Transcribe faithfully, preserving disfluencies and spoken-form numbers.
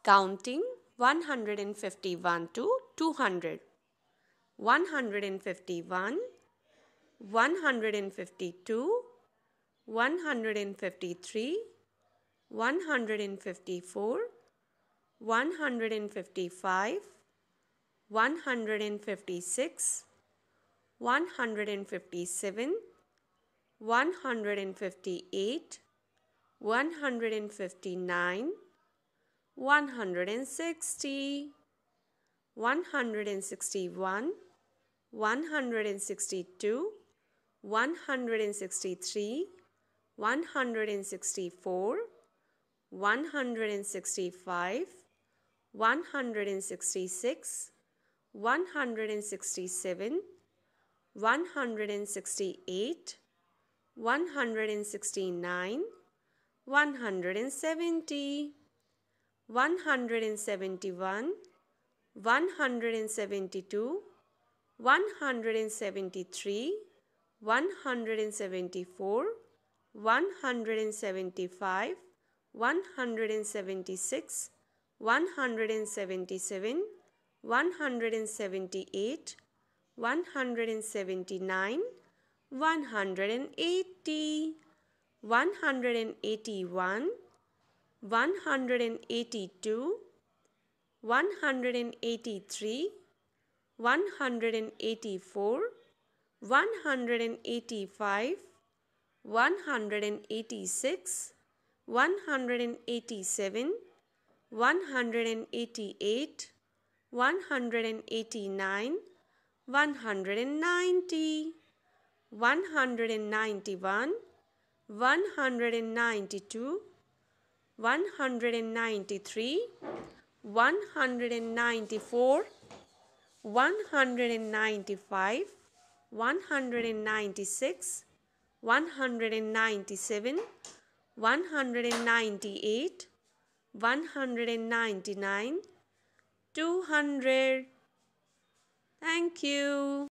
Counting one hundred fifty-one to two hundred. one hundred fifty-one, one hundred fifty-two, one hundred fifty-three, one hundred fifty-four, one hundred fifty-five, one hundred fifty-six, one hundred fifty-seven, one hundred fifty-eight, one hundred fifty-nine, one hundred sixty, one hundred sixty-one, one hundred sixty-two, one hundred sixty-three, one hundred sixty-four, one hundred sixty-five, one hundred sixty-six, one hundred sixty-seven, one hundred sixty-eight, one hundred sixty-nine, one hundred seventy, one hundred seventy-one, one hundred seventy-two, one hundred seventy-three, one hundred seventy-four, one hundred seventy-five, one hundred seventy-six, one hundred seventy-seven, one hundred seventy-eight, one hundred seventy-nine, one hundred eighty, one hundred eighty-one, one hundred eighty-two, one hundred eighty-three, one hundred eighty-four, one hundred eighty-five, one hundred eighty-six, one hundred eighty-seven, one hundred eighty-eight, one hundred eighty-nine, one hundred ninety, one hundred ninety-one, one hundred ninety-two, one hundred ninety-three, one hundred ninety-four, one hundred ninety-five, one hundred ninety-six, one hundred ninety-seven, one hundred ninety-eight, one hundred ninety-nine, two hundred. Thank you.